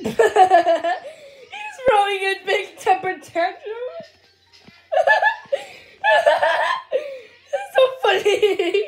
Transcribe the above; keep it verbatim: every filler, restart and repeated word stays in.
He's throwing a big temper tantrum. That's so funny.